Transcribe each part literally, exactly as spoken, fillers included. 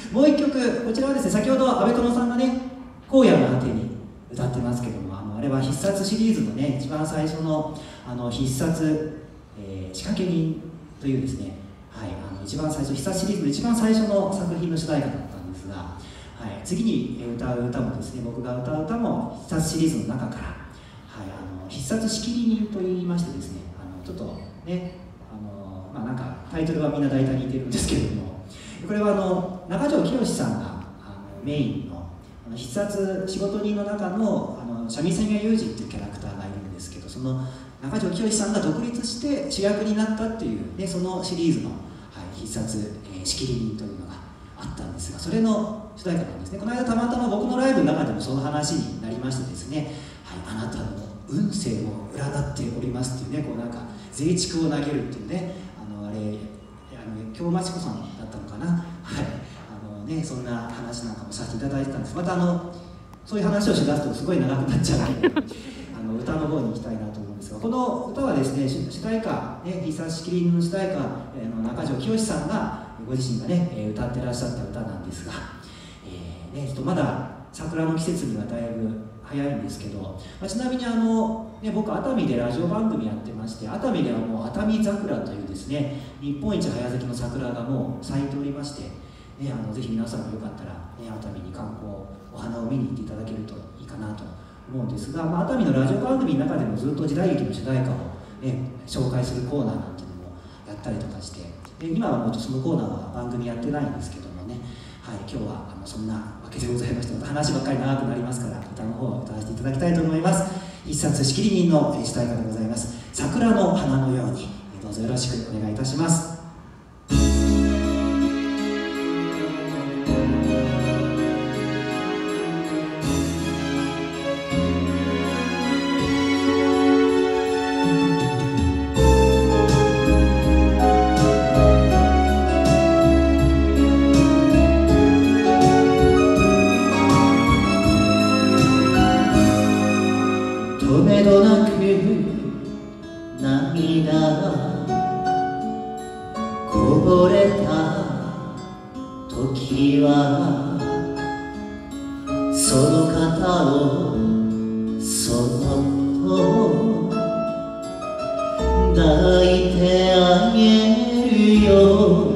もう一曲、こちらはですね、先ほど阿部友さんがね「荒野の果てに」歌ってますけども、あのあれは必殺シリーズのね一番最初のあの必殺、えー、仕掛け人というですね、はい、あの一番最初、必殺シリーズの一番最初の作品の主題歌だったんですが、はい、次に歌う歌もですね、僕が歌う歌も必殺シリーズの中から、はい、あの必殺仕切り人といいましてですね、あのちょっとね、あのまあなんかタイトルはみんな大体似てるんですけれども、これはあの中条きよしさんがあのメインのあの必殺仕事人の中のあの三味線屋裕二っていうキャラクターがいるんですけど、その中条きよしさんが独立して主役になったっていう、ね、そのシリーズの、はい、必殺、えー、仕切り人というのがあったんですが、それの主題歌なんですね。この間たまたま僕のライブの中でもその話になりましてですね、はい、あなたの運勢を占っておりますっていうね、こうなんか税畜を投げるっていうね、あのあれ京町子さんだったのかな、はい、あのね、そんな話なんかもさせていただいてたんです。またあのそういう話をしだすとすごい長くなっちゃうのであの歌の方に行きたいなと思うんですが、この歌はですね、主題歌、ね、必殺仕切り人の主題歌、えー、の中条きよしさんがご自身がね、えー、歌ってらっしゃった歌なんですが、えーね、ちょっとまだ桜の季節にはだいぶ早いんですけど、まあ、ちなみにあの、ね、僕熱海でラジオ番組やってまして、熱海ではもう熱海桜というですね、日本一早咲きの桜がもう咲いておりまして、ね、あのぜひ皆さんもよかったら、ね、熱海に観光お花を見に行っていただけるといいかなと思うんですが、まあ、熱海のラジオ番組の中でもずっと時代劇の主題歌を、ね、紹介するコーナーなんていうのもやったりとかして、で今はもうそのコーナーは番組やってないんですけどもね、はい、今日はあのそんなわけでございまして、また話ばっかり長くなりますから、歌の方を歌わせていただきたいと思います。必殺仕切り人の主題歌でございます。桜の花のように、どうぞよろしくお願いいたします。 とめどなく涙こぼれた時はその肩をそっと抱いてあげるよ。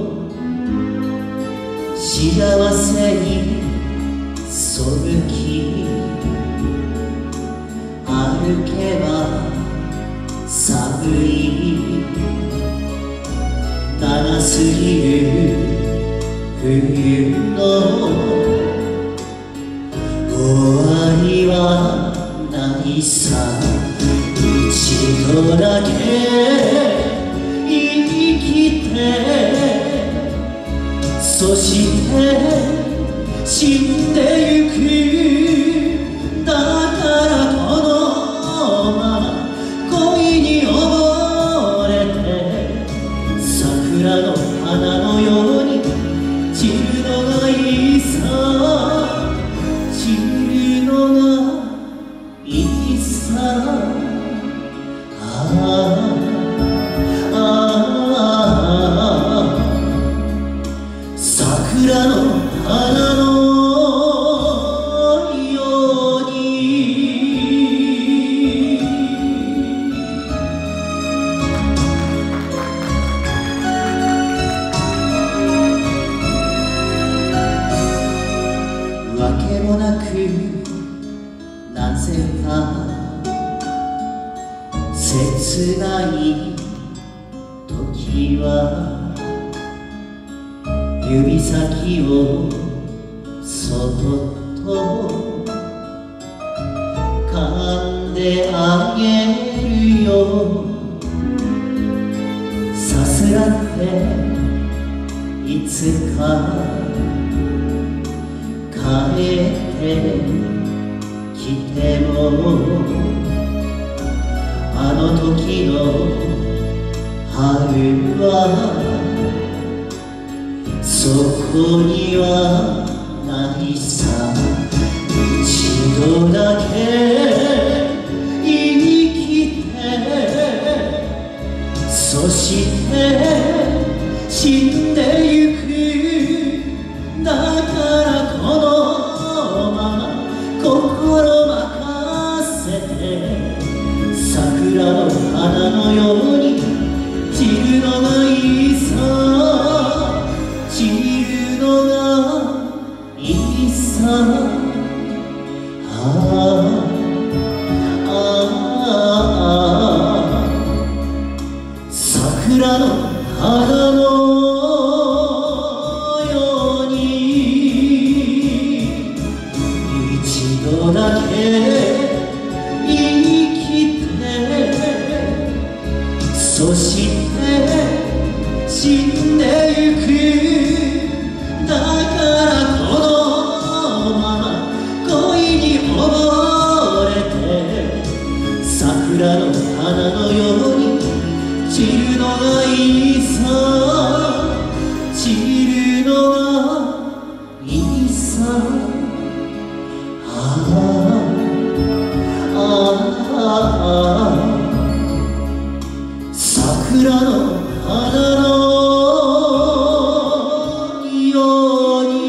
幸せに背き歩けば寒い長すぎる冬の終わりはないさ。一度だけ生きてそして死んでゆく。だからこのまま恋に溺れて桜の花のように散るのがいいさ。散るのがいいさ。ああああ桜の花のなぜか切ない時は指先をそっと噛んであげるよ。さすらっていつか帰って来てもあの時の春はそこにはないさ。一度だけ生きてそして死んでゆく。だああ桜の花のように一度だけ生きてそして死んでゆくだからこのまま恋に溺れて桜の花のように散るのがいいさ散るのがいいさああああ桜の花のように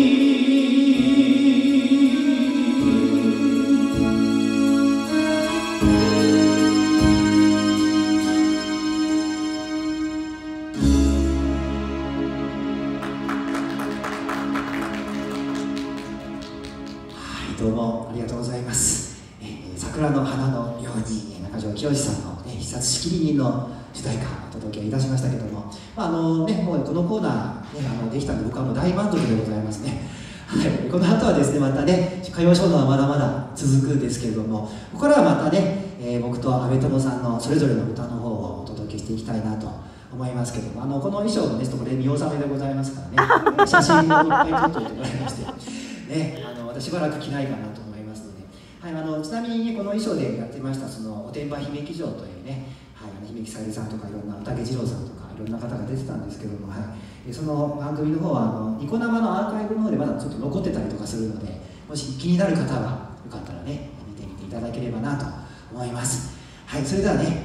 どうもありがとうございます。えー、桜の花のように中条きよしさんの、ね、必殺仕切り人の主題歌をお届けいたしましたけども、まああのね、もうこのコーナー、ね、あのできたので僕はもう大満足でございますね。はい、この後はですねまたね歌謡ショーはまだまだ続くんですけれども、ここからはまたね、えー、僕と阿部友さんのそれぞれの歌の方をお届けしていきたいなと思いますけども、あのこの衣装もねこれ見納めでございますからね写真をいっぱい撮っておいてもらいましてね、あの私しばらく着ないかなと思いますので、はい、あのちなみに、ね、この衣装でやってましたそのおてんば姫騎乗というね、はい、あの姫木さゆりさんとかいろんな宴二郎さんとかいろんな方が出てたんですけども、はい、その番組の方はあのニコ生のアーカイブの方でまだちょっと残ってたりとかするので、もし気になる方はよかったらね見てみていただければなと思います。はい、それではね